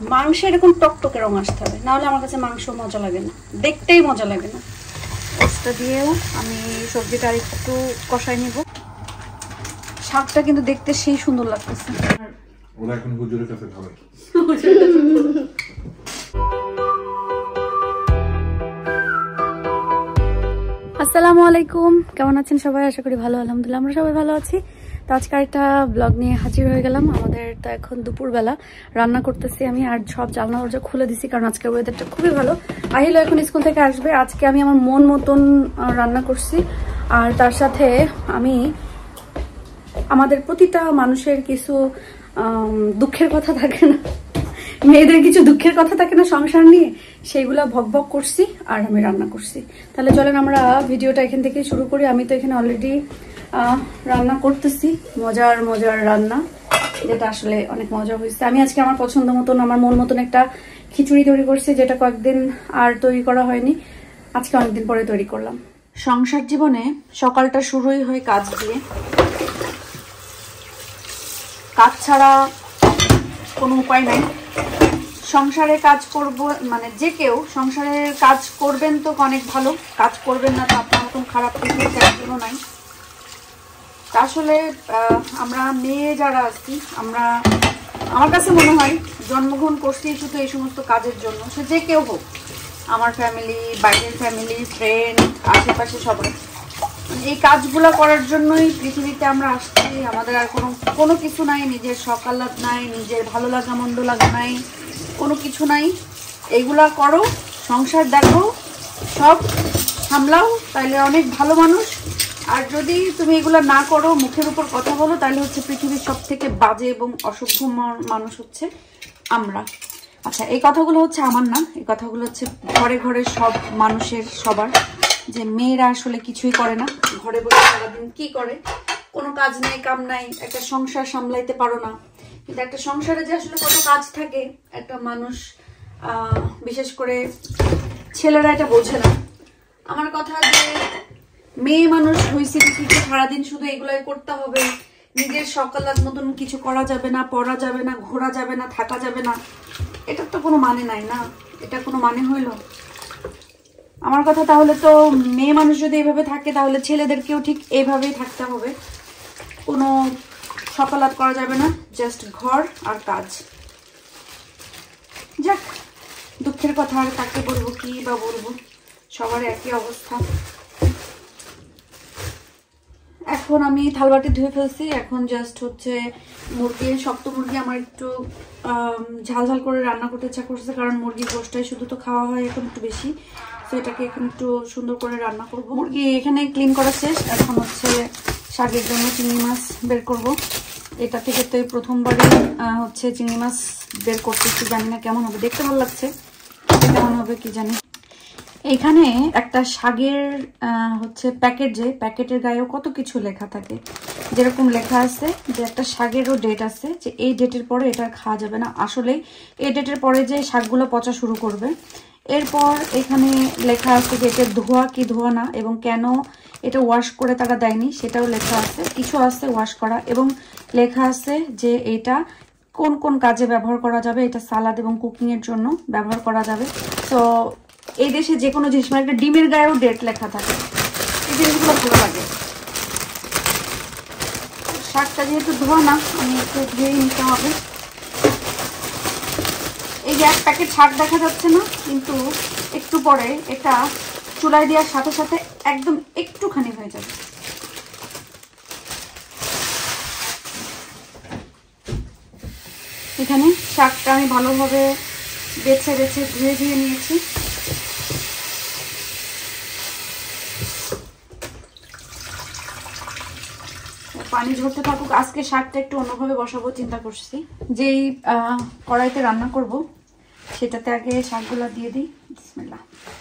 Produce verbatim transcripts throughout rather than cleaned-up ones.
মাংসে এরকম টকটকে রং আসতে হবে, নাহলে আমার কাছে মাংস মজা লাগে না, দেখতেই মজা লাগে না। ওটা দিয়েও আমি সবজিটা একটু কষাই নিব। শাকটা কিন্তু দেখতে সেই সুন্দর লাগতেছে। ওরা এখন হুজুরের কাছে খাবে। আসসালামু আলাইকুম, কেমন আছেন সবাই? আশা করি ভালো, আলহামদুলিল্লাহ আমরা সবাই ভালো আছি। তো আজকে একটা ব্লগ নিয়ে হাজির হয়ে গেলাম। আমাদের তো এখন দুপুরবেলা রান্না করতেছি আমি, আর সব জানলা দরজা খুলে দিছি কারণ আজকের ওয়েদারটা খুবই ভালো। আহিল এখন স্কুল থেকে আসবে। আজকে আমি আমার মন মতন রান্না করছি, আর তার সাথে আমি আমাদের প্রতিটা মানুষের কিছু দুঃখের কথা থাকে না, মেয়েদের কিছু দুঃখের কথা থাকে না সংসার নিয়ে, সেইগুলা ভক ভক করছি আর আমি রান্না করছি। তাহলে চলেন আমরা ভিডিওটা এখান থেকে শুরু করি। আমি তো এখানে অলরেডি রান্না করতেছি, মজার মজার রান্না, যেটা আসলে অনেক মজা হয়েছে। আমি আজকে আমার পছন্দ মতন, আমার মন মতন একটা খিচুড়ি তৈরি করছি, যেটা কয়েকদিন আর তৈরি করা হয়নি, আজকে অনেকদিন পরে তৈরি করলাম। সংসার জীবনে সকালটা শুরুই হয় কাজ দিয়ে, কাজ ছাড়া কোনো উপায় নাই। সংসারে কাজ করব মানে যে কেউ সংসারের কাজ করবেন তো অনেক ভালো, কাজ করবেন না তো আপনার মতন খারাপ পৃথিবীতে কোনো নাই। আসলে আমরা মেয়ে যারা আছি, আমরা আমার কাছে মনে হয় জন্মগ্রহণ করছি শুধু এই সমস্ত কাজের জন্য। সে যে কেউ হোক, আমার ফ্যামিলি, বাইরের ফ্যামিলি, ফ্রেন্ড, আশেপাশে সবাই, এই কাজগুলো করার জন্যই পৃথিবীতে আমরা আসছি। আমাদের আর কোনো কোনো কিছু নাই, নিজের সকালাত নাই, নিজের ভালো লাগা মন্দ লাগা নাই, কোনো কিছু নাই। এইগুলা করো, সংসার দেখো, সব সামলাও, তাইলে অনেক ভালো মানুষ। আর যদি তুমি এগুলা না করো, মুখের উপর কথা বলো, তাহলে হচ্ছে পৃথিবীর সব থেকে বাজে এবং অসভ্য মানুষ হচ্ছে আমরা। আচ্ছা, এই কথাগুলো হচ্ছে আমার না, এই কথাগুলো হচ্ছে ঘরে ঘরে সব মানুষের, সবার, যে মেয়েরা আসলে কিছুই করে না, ঘরে বসে সারাদিন কি করে, কোনো কাজ নাই, কাম নাই, একটা সংসার সামলাইতে পারো না। কিন্তু একটা সংসারে যে আসলে কত কাজ থাকে, একটা মানুষ আহ বিশেষ করে ছেলেরা এটা বোঝে না। আমার কথা যে মেয়ে মানুষ হয়েছে কিছু, সারাদিন শুধু এগুলাই করতে হবে, নিজের সকালের মতন কিছু করা যাবে না, পড়া যাবে না, ঘোরা যাবে না, থাকা যাবে না, এটার তো কোনো মানে নাই না। এটা কোনো মানে হইল আমার কথা? তাহলে তো মেয়ে মানুষ যদি এইভাবে থাকে, তাহলে ছেলেদেরকেও ঠিক এইভাবেই থাকতে হবে। কোনো সকালাত করা যাবে না, জাস্ট ঘর আর কাজ। যাক, দুঃখের কথা আর কাকে বলবো, কি বা বলবো, সবার একই অবস্থা। এখন আমি থালবাটি ধুয়ে ফেলছি, এখন জাস্ট হচ্ছে মুরগি, শক্ত মুরগি আমার একটু ঝাল ঝাল করে রান্না করতে ইচ্ছা করছে, কারণ মুরগির গোশটাই শুধু তো খাওয়া হয় এখন একটু বেশি, তো এটাকে এখন একটু সুন্দর করে রান্না করব। মুরগি এখানে ক্লিন করা শেষ, এখন হচ্ছে শাকের জন্য চিংড়ি মাছ বের করব। এটা থেকে তো প্রথমবারই হচ্ছে চিংড়ি মাছ বের করতেছি, জানি না কেমন হবে, দেখতে ভালো লাগছে, কেমন হবে কি জানি। এখানে একটা শাকের হচ্ছে প্যাকেট, যে প্যাকেটের গায়েও কত কিছু লেখা থাকে, যেরকম লেখা আছে যে একটা শাকেরও ডেট আছে, যে এই ডেটের পরে এটা খাওয়া যাবে না। আসলেই এই ডেটের পরে যে শাকগুলো পচা শুরু করবে। এরপর এখানে লেখা আছে যে এটা ধোয়া কি ধোয়া না, এবং কেন এটা ওয়াশ করে তারা দেয়নি সেটাও লেখা আছে। কিছু আছে ওয়াশ করা, এবং লেখা আছে যে এটা কোন কোন কাজে ব্যবহার করা যাবে, এটা সালাদ এবং কুকিং এর জন্য ব্যবহার করা যাবে। তো এই দেশে যে কোনো জিনিস, মানে একটা ডিমের গায়েও ডেট লেখা থাকে, এই জিনিসগুলো ভালো লাগে। শাকটা যেহেতু ধোয়া না, আমি একটু ধুয়েই নিতে হবে। এই যে এক প্যাকেট শাক দেখা যাচ্ছে না, কিন্তু একটু পরে এটা চুলায় দেওয়ার সাথে সাথে একদম একটুখানি হয়ে যাবে। এখানে শাকটা আমি ভালোভাবে বেছে বেছে ধুয়ে ধুয়ে নিয়েছি। পানি ঝরতে থাকুক। আজকে শাকটা একটু অন্যভাবে বসাবো চিন্তা করছি, যেই কড়াইতে রান্না করব সেটাতে আগে শাকগুলা দিয়ে দিই। বিসমিল্লাহ।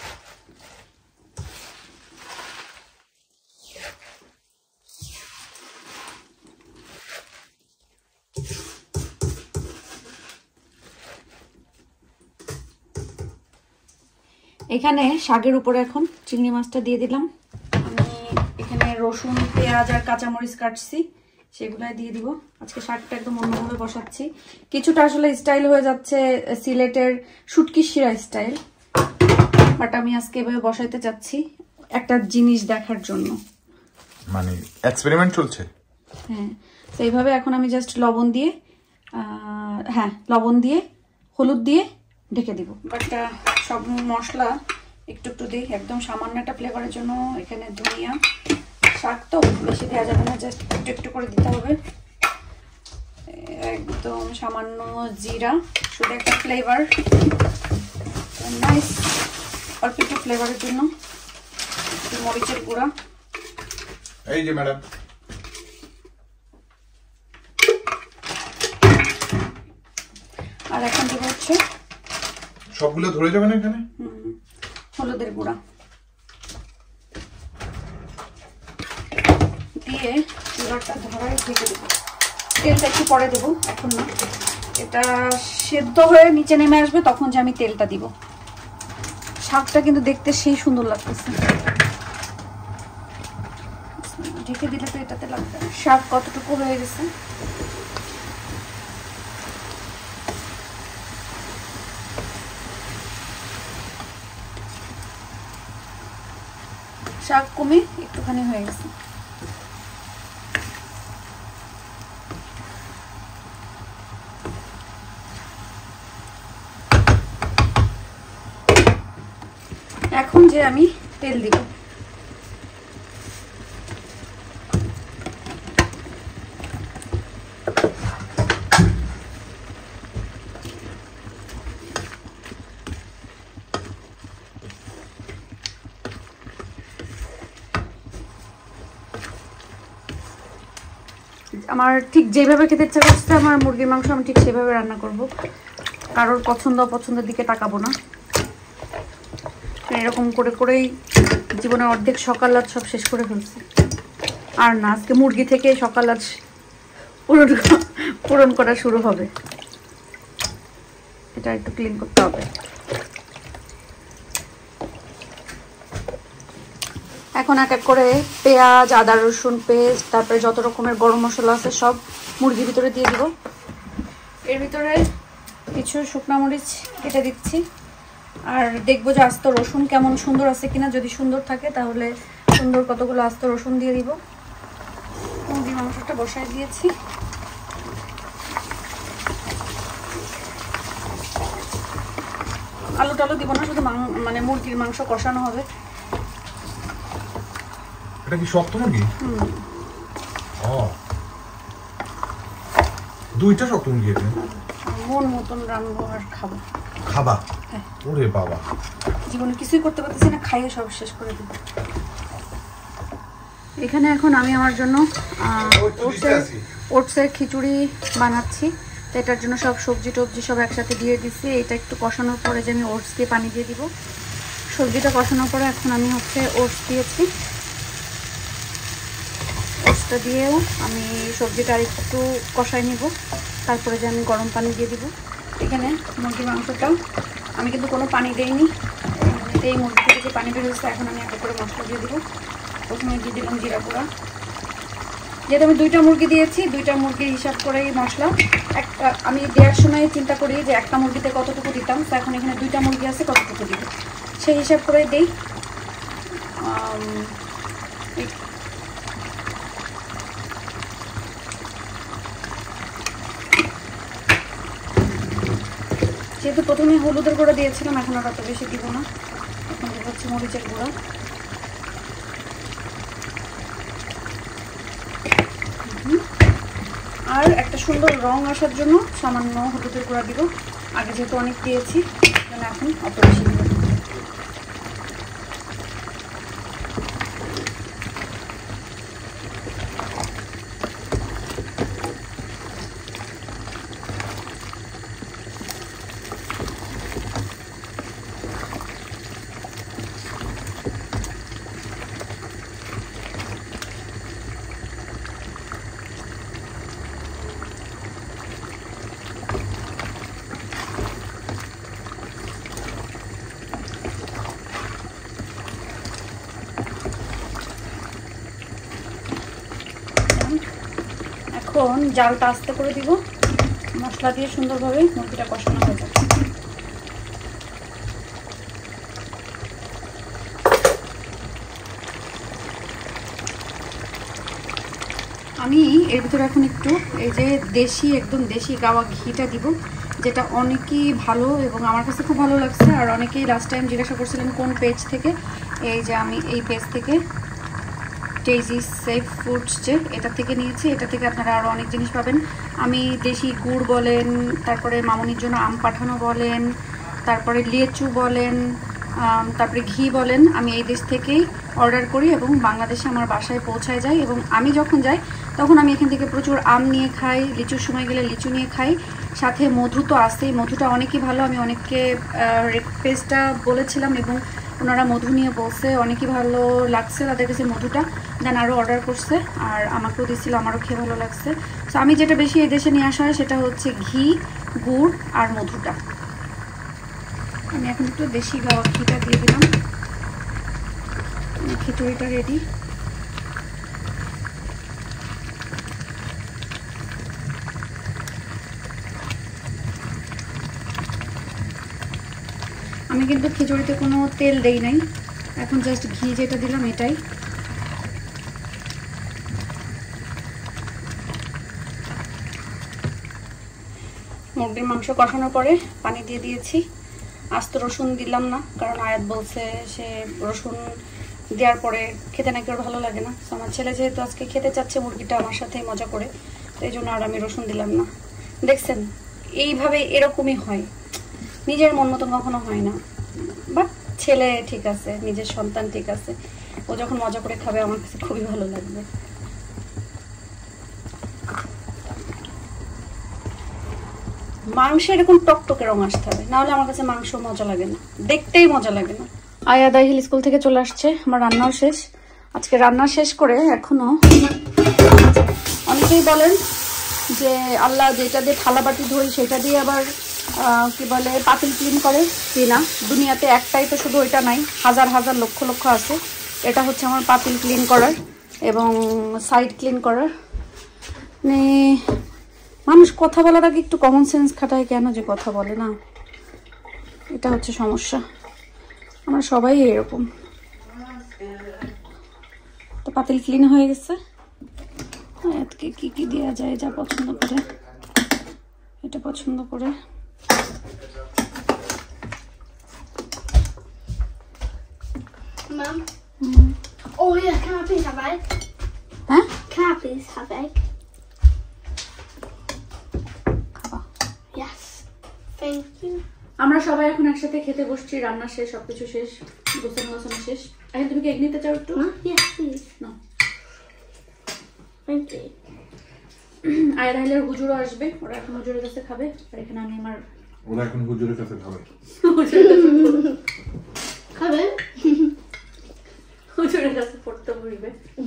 এখানে শাকের উপরে এখন চিংড়ি মাছটা দিয়ে দিলাম। আমি এখানে রসুন, পেঁয়াজ আর কাঁচামরিচ কাটছি, সেগুলাই দিয়ে দিব। আজকে শাকটা একদম অন্যভাবে বসাচ্ছি, কিছুটা আসলে স্টাইল হয়ে যাচ্ছে সিলেটের শুটকি শিরা স্টাইল, বাট আমি আজকে এভাবে বসাইতে চাচ্ছি একটা জিনিস দেখার জন্য, মানে এক্সপেরিমেন্ট চলছে। হ্যাঁ, তো এইভাবে এখন আমি জাস্ট লবণ দিয়ে হ্যাঁ লবণ দিয়ে হলুদ দিয়ে ঢেকে দিব। বাট সব মশলা একটু একটু দিই, একদম সামান্য একটা ফ্লেভারের জন্য। এখানে ধনিয়া, শাক তো বেশি দেওয়া যাবে না, জাস্ট একটু একটু করে দিতে হবে। একদম সামান্য জিরা, শুধু একটা ফ্লেভার, নাইস অল্প একটু ফ্লেভারের জন্য। একটু মরিচের গুঁড়া, এই যে ম্যাডাম, আর এখন দেবো হচ্ছে সবগুলো ধরে যাবে না এখানে, হলুদের গুঁড়া দিয়ে চুলাটা ধরায় ঢেকে দেবো। তেলটা একটু পরে দেবো, এখন না। এটা সেদ্ধ হয়ে নিচে নেমে আসবে তখন যে আমি তেলটা দিব। শাকটা কিন্তু দেখতে সেই সুন্দর লাগতেছে। ঢেকে দিলে তো এটাতে লাগবে। শাক কতটুকু হয়ে গেছে, শাক কমে একটুখানি হয়ে গেছে। এখন যে আমি তেল দিব, আমার ঠিক যেভাবে খেতে ইচ্ছা করছে আমার মুরগির মাংস, আমি ঠিক সেভাবে রান্না করব। কারোর পছন্দ অপছন্দের দিকে তাকাবো না। এরকম করে করেই জীবনের অর্ধেক সকাল রাত সব শেষ করে ফেলছি। আর না, আজকে মুরগি থেকে সকাল রাত পূরণ পূরণ করা শুরু হবে। এটা একটু ক্লিন করতে হবে। এখন এক এক করে পেঁয়াজ, আদা রসুন পেস্ট, তারপরে যত রকমের গরম মশলা আছে সব মুরগির ভিতরে দিয়ে দিব। এর ভিতরে কিছু শুকনো মরিচ কেটে দিচ্ছি, আর দেখবো যে আস্ত রসুন কেমন সুন্দর আছে কিনা। যদি সুন্দর থাকে তাহলে সুন্দর কতগুলো আস্ত রসুন দিয়ে দিব। মুরগির মাংসটা বসাই দিয়েছি। আলু টালু দিব না, শুধু মানে মুরগির মাংস কষানো হবে। এটা কি শক্ত মুরগি? হুম, ও, দুইটা শক্ত মুরগি। এটা মন মতন রান্না আর খাবো। খাবা? হ্যাঁ। ওরে বাবা, জীবনে কিছুই করতে পারতেছি না, খাইয়ে সব শেষ করে দিব। এখানে এখন আমি আমার জন্য ওটসের ওটসের খিচুড়ি বানাচ্ছি। তো এটার জন্য সব সবজি টবজি সব একসাথে দিয়ে দিচ্ছি। এটা একটু কষানোর পরে যে আমি ওটস দিয়ে পানি দিয়ে দিব। সবজিটা কষানোর পরে এখন আমি হচ্ছে ওটস দিয়েছি। ওটসটা দিয়েও আমি সবজিটা আর একটু কষাই নিব, তারপরে যে আমি গরম পানি দিয়ে দিব। এখানে মুরগির মাংসটা আমি কিন্তু কোনো পানি দেইনি, এই মুরগি থেকে যে পানি বের হয়েছে। এখন আমি এক করে মশলা দিয়ে দিব। প্রথমে দিয়ে দিলাম জিরা গুঁড়া, যেহেতু আমি দুইটা মুরগি দিয়েছি, দুইটা মুরগির হিসাব করেই মশলা। একটা আমি দেওয়ার সময় চিন্তা করি যে একটা মুরগিতে কতটুকু দিতাম, তো এখন এখানে দুইটা মুরগি আছে, কতটুকু দিব সেই হিসাব করেই দিই। যেহেতু প্রথমে হলুদের গুঁড়া দিয়েছিলাম, এখন আর অত বেশি দিব না। এখন দেবো হচ্ছে মরিচের গুঁড়া, আর একটা সুন্দর রং আসার জন্য সামান্য হলুদের গুঁড়া দিব। আগে যেহেতু অনেক দিয়েছি, এখন অত বেশি দিব। জালটা আস্তে করে দিব, মশলা দিয়ে সুন্দরভাবে মুরগিটা কষানো হয়ে যাবে। আমি এর ভিতরে এখন একটু এই যে দেশি একদম দেশি গাওয়া ঘিটা দিব, যেটা অনেকেই ভালো এবং আমার কাছে খুব ভালো লাগছে। আর অনেকেই লাস্ট টাইম জিজ্ঞাসা করছিলেন কোন পেজ থেকে, এই যে আমি এই পেজ থেকে টেজি সেফ ফুডস যে এটা থেকে নিয়েছি। এটা থেকে আপনারা আরও অনেক জিনিস পাবেন। আমি দেশি গুড় বলেন, তারপরে মামুনির জন্য আম পাঠানো বলেন, তারপরে লিচু বলেন, তারপরে ঘি বলেন, আমি এই দেশ থেকেই অর্ডার করি এবং বাংলাদেশে আমার বাসায় পৌঁছায় যায়। এবং আমি যখন যাই তখন আমি এখান থেকে প্রচুর আম নিয়ে খাই, লিচুর সময় গেলে লিচু নিয়ে খাই, সাথে মধু তো আসেই। মধুটা অনেকই ভালো, আমি অনেককে রিকোয়েস্টটা বলেছিলাম এবং ওনারা মধু নিয়ে বলছে অনেকই ভালো লাগছে তাদের কাছে মধুটা, দেন আরও অর্ডার করছে আর আমাকেও দিয়েছিল, আমারও খেয়ে ভালো লাগছে। সো আমি যেটা বেশি এই দেশে নিয়ে আসা হয় সেটা হচ্ছে ঘি, গুড় আর মধুটা। আমি এখন একটু দেশি গাওয়া ঘিটা দিয়ে দিলাম। খিচুড়িটা রেডি। আমি কিন্তু খিচুড়িতে কোনো তেল দেই নাই, এখন জাস্ট ঘি যেটা দিলাম এটাই। মুরগির মাংস কষানোর পরে পানি দিয়ে দিয়েছি। আস্ত রসুন দিলাম না, কারণ আয়াত বলছে সে রসুন দেওয়ার পরে খেতে নাকি ওর ভালো লাগে না। তো আমার ছেলে যেহেতু আজকে খেতে চাচ্ছে মুরগিটা আমার সাথে মজা করে, তো এই জন্য আর আমি রসুন দিলাম না। দেখছেন এইভাবে এরকমই হয়, নিজের মন মতন কখনো হয় না। বাট ছেলে ঠিক আছে, নিজের সন্তান ঠিক আছে, ও যখন মজা করে খাবে আমার কাছে খুবই ভালো লাগবে। মাংস এরকম টকটকে রং আসতে হবে, নাহলে আমার কাছে মাংস মজা লাগে না, দেখতেই মজা লাগে না। আয়া দাহিল স্কুল থেকে চলে আসছে, আমার রান্নাও শেষ। আজকে রান্না শেষ করে এখনো অনেকেই বলেন যে আল্লাহ যেটা দিয়ে থালা বাটি ধরি সেটা দিয়ে আবার কি বলে পাতিল ক্লিন করে, কি না, দুনিয়াতে একটাই তো শুধু ওইটা নাই, হাজার হাজার লক্ষ লক্ষ আছে। এটা হচ্ছে আমার পাতিল ক্লিন করার এবং সাইড ক্লিন করার। মানে মানুষ কথা বলার আগে একটু কমন সেন্স খাটায় কেন যে কথা বলে না, এটা হচ্ছে সমস্যা। আমরা সবাই এরকম। তো পাতিল ক্লিন হয়ে গেছে, আয়াতকে কি কি দেওয়া যায় যা পছন্দ করে, এটা পছন্দ করে। Mum? Oh yeah, can I please have egg? Huh? Can I please have egg? Yes. Thank you. আমরা সবাই এখন একসাথে খেতে বসছি, রান্না শেষ, সবকিছু শেষ, গোছানো গোছানো শেষ। এখন তুমি কি এগ নিতে চাও একটু? Yes, please. No. Thank you. আয়া রাহিলের হুজুরও আসবে, ওরা এখন হুজুরের কাছে খাবে, আর এখানে আমি আমার ওরা এখন হুজুরের কাছে খাবে। হুজুরের কাছে Come in. হুজুরের কাছে পড়তে বসবে।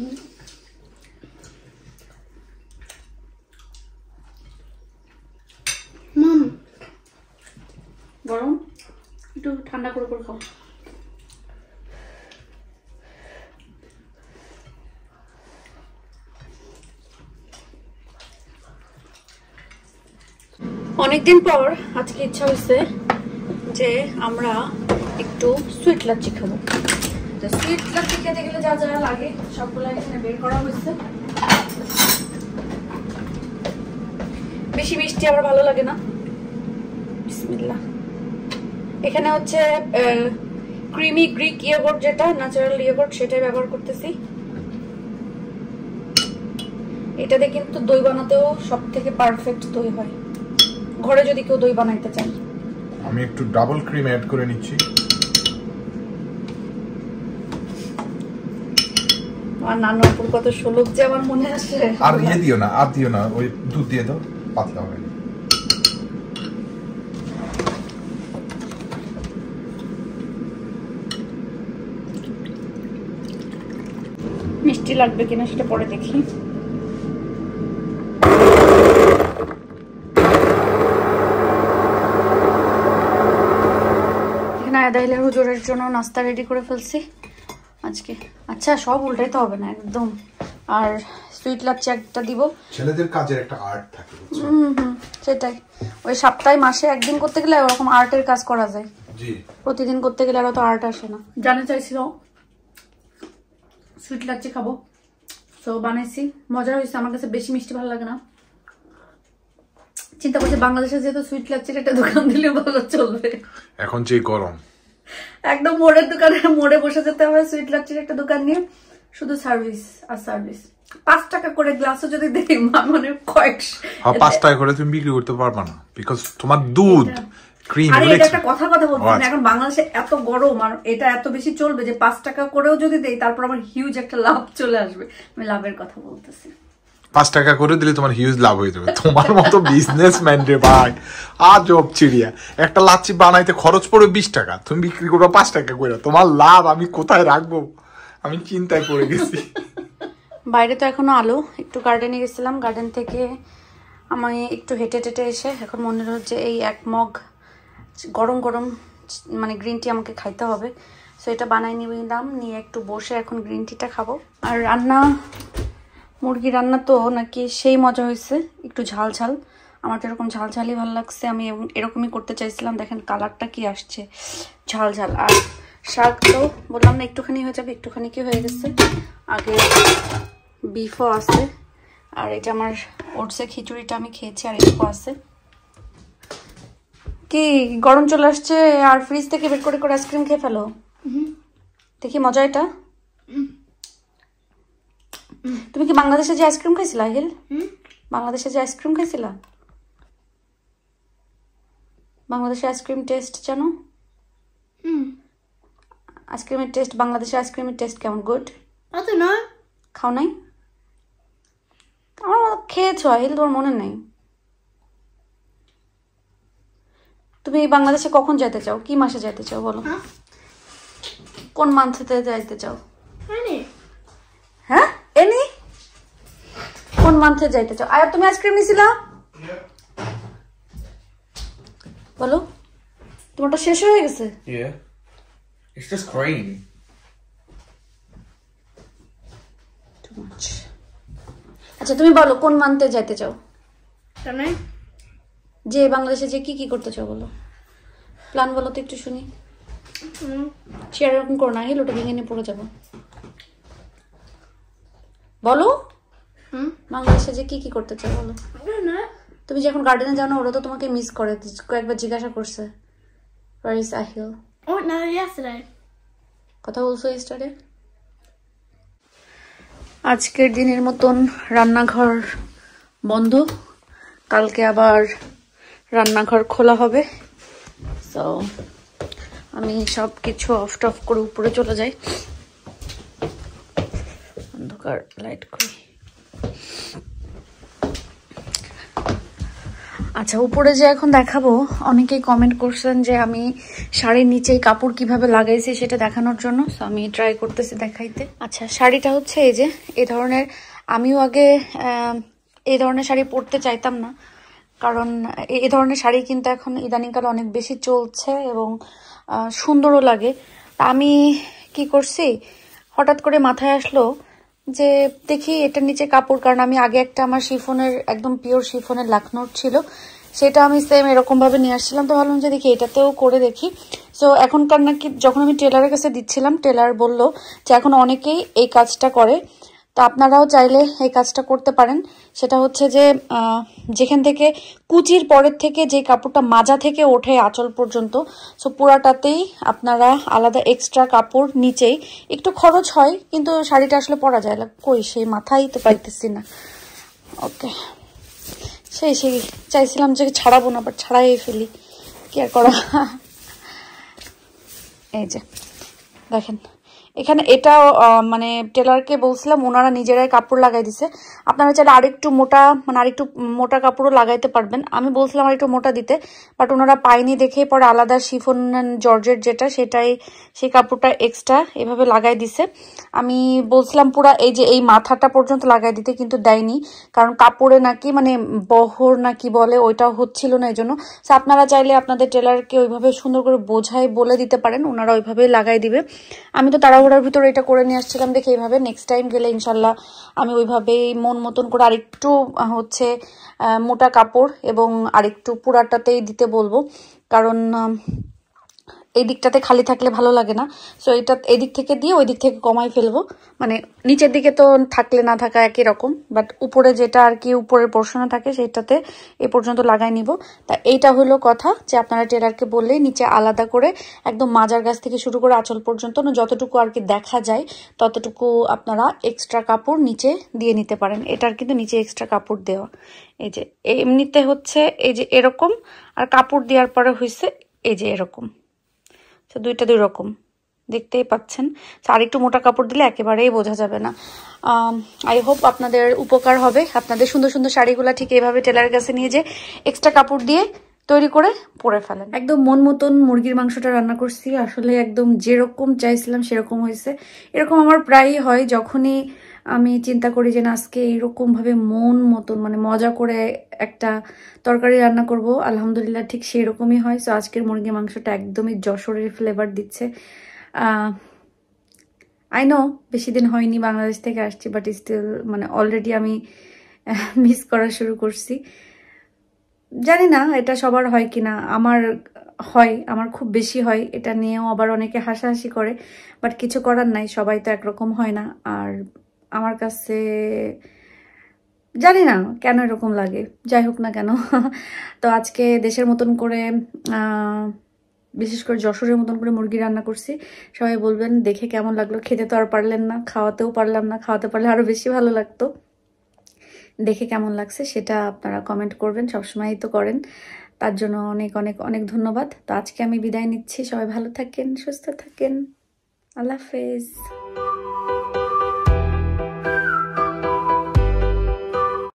Mum. গরম, একটু ঠান্ডা করে করে খাও। অনেকদিন পর আজকে ইচ্ছা হয়েছে যে আমরা একটু সুইট লাচ্ছি খাবো। তো সুইট লাচ্ছি খেতে গেলে যা যা লাগে সবগুলো এখানে বের করা হয়েছে। বেশি মিষ্টি আবার ভালো লাগে না। বিসমিল্লাহ। এখানে হচ্ছে ক্রিমি গ্রিক ইয়োগর্ট, যেটা ন্যাচারাল ইয়োগর্ট, সেটাই ব্যবহার করতেছি। এটাতে কিন্তু দই বানাতেও সব থেকে পারফেক্ট দই হয়, ঘরে যদি কেউ দই বানাইতে চায়। আমি একটু ডাবল ক্রিম অ্যাড করে নিচ্ছি। আর নানুপুর কত সুলভ যে আমার মনে আসে। আর ইয়ে দিও না, আর দিও না, ওই দুধ দিয়ে দাও, পাতলা হবে। মিষ্টি লাগবে কিনা সেটা পরে দেখি। এখানে আদাইলের হুজুরের জন্য নাস্তা রেডি করে ফেলছি আজকে। আচ্ছা, সব উল্টাইতে হবে না, একদম আর সুইট লাচ্ছি একটা দিব। ছেলেদের কাজের একটা আর্ট থাকে, হুম হুম সেটাই, ওই সপ্তাহে মাসে একদিন করতে গেলে ওরকম আর্টের কাজ করা যায়। জি, প্রতিদিন করতে গেলে আর তো আর্ট আসে না। জানতে চাইছিল সুইট লাচ্ছি খাবো, তো বানাইছি, মজা হয়েছে। আমার কাছে বেশি মিষ্টি ভালো লাগে না, চিন্তা করছি বাংলাদেশে যেহেতু সুইট লাচ্ছির একটা দোকান দিলে ভালো চলবে। এখন যে গরম, একদম মোড়ের দোকানে মোড়ে বসে যেতে হবে সুইট লাচ্ছির একটা দোকান নিয়ে, শুধু সার্ভিস আর সার্ভিস। পাঁচ টাকা করে গ্লাসও যদি দেই মানে কয়েক, পাঁচ টাকা করে তুমি বিক্রি করতে পারবা না, বিকজ তোমার দুধ ক্রিম। আরে এটা একটা কথা কথা বলছি না, এখন বাংলাদেশে এত গরম আর এটা এত বেশি চলবে যে পাঁচ টাকা করেও যদি দেই তারপর আমার হিউজ একটা লাভ চলে আসবে। আমি লাভের কথা বলতেছি। পাঁচ টাকা করে দিলে তোমার হিউজ লাভ হয়ে যাবে। তোমার মতো বিজনেসম্যান রে ভাই, আজব চিড়িয়া। একটা লাচ্ছি বানাইতে খরচ পড়ে বিশ টাকা, তুমি বিক্রি করবে পাঁচ টাকা করে, তোমার লাভ আমি কোথায় রাখবো, আমি চিন্তায় পড়ে গেছি। বাইরে তো এখনো আলো, একটু গার্ডেনে গেছিলাম, গার্ডেন থেকে আমি একটু হেঁটে টেটে এসে এখন মনে হচ্ছে এই এক মগ গরম গরম মানে গ্রিন টি আমাকে খাইতে হবে। সো এটা বানাই নিলাম, নিয়ে একটু বসে এখন গ্রিন টিটা খাবো। আর রান্না, মুরগি রান্না তো নাকি সেই মজা হয়েছে, একটু ঝাল ঝাল। আমার তো এরকম ঝাল ঝালই ভালো লাগছে, আমি এরকমই করতে চাইছিলাম। দেখেন কালারটা কি আসছে, ঝাল ঝাল। আর শাক তো বললাম না একটুখানি হয়ে যাবে, একটুখানি কি হয়ে গেছে। আগে বিফও আছে, আর এটা আমার ওটসের খিচুড়িটা আমি খেয়েছি, আর এটুকু আছে। কি গরম চলে আসছে আর ফ্রিজ থেকে বের করে করে আইসক্রিম খেয়ে ফেলো। দেখি মজা এটা। তুমি কি বাংলাদেশে যে আইসক্রিম খাইছিলা হিল? বাংলাদেশে যে আইসক্রিম খাইছিলা, বাংলাদেশের আইসক্রিম টেস্ট জানো? আইসক্রিমের টেস্ট, বাংলাদেশের আইসক্রিমের টেস্ট কেমন? গুড? I don't know. খাও নাই? আমার মতো খেয়েছো হিল, তোমার মনে নেই? তুমি বাংলাদেশে কখন যেতে চাও, কি মাসে যেতে চাও বলো? কোন মান্থেতে যাইতে চাও? Honey. হ্যাঁ এনি কোন মান্থে যাইতে চাও? আর তুমি আইসক্রিম নিছিলা বলো, তোমারটা শেষ হয়ে গেছে? Yeah. It's just cream. Too much. আচ্ছা তুমি বলো কোন মান্থে যাইতে চাও? Don't know. যে বাংলাদেশে যে কি কি করতে চাও বলো, প্ল্যান বলো তো একটু শুনি। চেয়ার এরকম করো না হিল, ওটা ভেঙে নিয়ে পড়ে যাবো। বলো বাংলাদেশে যে কি কি করতে চাও বলো। I don't know. তুমি যখন গার্ডেনে যাও না, ওরা তো তোমাকে মিস করে, কয়েকবার জিজ্ঞাসা করছে where is Ahil। Oh no, yesterday. কথা বলছো ইস্টারে। আজকের দিনের মতন রান্নাঘর বন্ধ, কালকে আবার রান্নাঘর খোলা হবে। সো আমি সব কিছু অফ টফ করে উপরে চলে যাই, অন্ধকার লাইট করি। আচ্ছা উপরে যে এখন দেখাবো, অনেকেই কমেন্ট করছেন যে আমি শাড়ির নিচে কাপড় কিভাবে লাগাইছি সেটা দেখানোর জন্য। তো আমি ট্রাই করতেছি দেখাইতে। আচ্ছা শাড়িটা হচ্ছে এই যে এই ধরনের, আমিও আগে এই ধরনের শাড়ি পরতে চাইতাম না, কারণ এই ধরনের শাড়ি কিন্তু এখন ইদানিংকালে অনেক বেশি চলছে এবং সুন্দরও লাগে। তা আমি কি করছি, হঠাৎ করে মাথায় আসলো যে দেখি এটার নিচে কাপড়, কারণ আমি আগে একটা আমার শিফনের একদম পিওর শিফনের লাখনোর ছিল, সেটা আমি সেম এরকম ভাবে নিয়ে আসছিলাম। তো ভাবলাম যে দেখি এটাতেও করে দেখি। সো এখনকার নাকি যখন আমি টেলারের কাছে দিচ্ছিলাম, টেলার বলল যে এখন অনেকেই এই কাজটা করে, তো আপনারাও চাইলে এই কাজটা করতে পারেন। সেটা হচ্ছে যে যেখান থেকে কুচির পরের থেকে যে কাপড়টা মাজা থেকে ওঠে আঁচল পর্যন্ত, সো পুরাটাতেই আপনারা আলাদা এক্সট্রা কাপড় নিচেই, একটু খরচ হয় কিন্তু শাড়িটা আসলে পরা যায়। কই সেই মাথায় তো পাইতেছি না। ওকে সেই সেই চাইছিলাম যে ছাড়াবো না, বাট ছাড়াই ফেলি, কি আর করা। এই যে দেখেন এখানে এটাও মানে টেলারকে বলছিলাম, ওনারা নিজেরাই কাপড় লাগাই দিছে। আপনারা চাইলে আরেকটু মোটা মানে আরেকটু মোটা কাপড়ও লাগাইতে পারবেন। আমি বলছিলাম আরেকটু মোটা দিতে, বাট ওনারা পাইনি দেখে পরে আলাদা শিফন জর্জেট যেটা সেটাই সেই কাপড়টা এক্সট্রা এভাবে লাগাই দিছে। আমি বলছিলাম পুরা এই যে এই মাথাটা পর্যন্ত লাগাই দিতে, কিন্তু দেয়নি, কারণ কাপড়ে নাকি মানে বহর নাকি বলে ওইটাও হচ্ছিল না, এই জন্য। সো আপনারা চাইলে আপনাদের টেলারকে ওইভাবে সুন্দর করে বোঝাই বলে দিতে পারেন, ওনারা ওইভাবে লাগাই দিবে। আমি তো তাড়াহুড়ো তাড়াহুড়ার ভিতরে এটা করে নিয়ে আসছিলাম দেখে এইভাবে। নেক্সট টাইম গেলে ইনশাল্লাহ আমি ওইভাবেই মন মতন করে আরেকটু হচ্ছে মোটা কাপড় এবং আরেকটু পুরাটাতেই দিতে বলবো, কারণ এই দিকটাতে খালি থাকলে ভালো লাগে না। সো এটা এই দিক থেকে দিয়ে ওই দিক থেকে কমাই ফেলবো, মানে নিচের দিকে তো থাকলে না থাকা একই রকম, বাট উপরে যেটা আর কি উপরের পোর্শনে থাকে সেটাতে এ পর্যন্ত লাগাই নিব। তা এইটা হলো কথা যে আপনারা টেলারকে বললেই নিচে আলাদা করে একদম মাজার গাছ থেকে শুরু করে আঁচল পর্যন্ত যতটুকু আর কি দেখা যায় ততটুকু আপনারা এক্সট্রা কাপড় নিচে দিয়ে নিতে পারেন। এটার কিন্তু নিচে এক্সট্রা কাপড় দেওয়া, এই যে এমনিতে হচ্ছে এই যে এরকম, আর কাপড় দেওয়ার পরে হয়েছে এই যে এরকম, তো দুইটা দুই রকম দেখতেই পাচ্ছেন। আর একটু মোটা কাপড় দিলে একেবারেই বোঝা যাবে না। আই হোপ আপনাদের উপকার হবে। আপনাদের সুন্দর সুন্দর শাড়িগুলো ঠিক এইভাবে টেলারের কাছে নিয়ে যে এক্সট্রা কাপড় দিয়ে তৈরি করে পরে ফেলেন। একদম মন মতন মুরগির মাংসটা রান্না করছি, আসলে একদম যেরকম চাইছিলাম সেরকম হয়েছে। এরকম আমার প্রায়ই হয় যখনই আমি চিন্তা করি যে না আজকে এইরকম ভাবে মন মতন মানে মজা করে একটা তরকারি রান্না করব, আলহামদুলিল্লাহ ঠিক সেই রকমই হয়। সো আজকের মুরগির মাংসটা একদমই যশোরের ফ্লেভার দিচ্ছে। আই নো বেশি দিন হয়নি বাংলাদেশ থেকে আসছি, বাট স্টিল মানে অলরেডি আমি মিস করা শুরু করছি। জানি না এটা সবার হয় কিনা, আমার হয়, আমার খুব বেশি হয়। এটা নিয়েও আবার অনেকে হাসাহাসি করে, বাট কিছু করার নাই, সবাই তো একরকম হয় না। আর আমার কাছে জানি না কেন এরকম লাগে, যাই হোক না কেন। তো আজকে দেশের মতন করে বিশেষ করে যশোরের মতন করে মুরগি রান্না করছি। সবাই বলবেন দেখে কেমন লাগলো। খেতে তো আর পারলেন না, খাওয়াতেও পারলাম না, খাওয়াতে পারলে আরো বেশি ভালো লাগতো। দেখে কেমন লাগছে সেটা আপনারা কমেন্ট করবেন, সবসময়ই তো করেন, তার জন্য অনেক অনেক অনেক ধন্যবাদ। তো আজকে আমি বিদায় নিচ্ছি, সবাই ভালো থাকেন, সুস্থ থাকেন, আল্লাহ হাফেজ।